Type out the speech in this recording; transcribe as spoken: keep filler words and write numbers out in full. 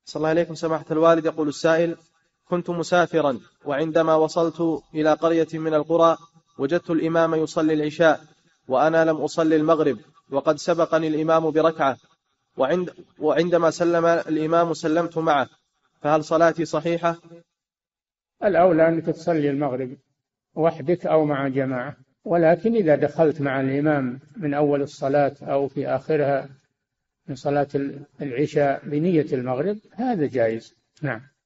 صلى الله عليكم سماحة الوالد. يقول السائل: كنت مسافرا، وعندما وصلت إلى قرية من القرى وجدت الإمام يصلي العشاء وأنا لم أصلي المغرب، وقد سبقني الإمام بركعة، وعند وعندما سلم الإمام سلمت معه، فهل صلاتي صحيحة؟ الأولى أنك تصلي المغرب وحدك أو مع جماعة، ولكن إذا دخلت مع الإمام من أول الصلاة أو في آخرها من صلاة العشاء بنية المغرب هذا جائز. نعم.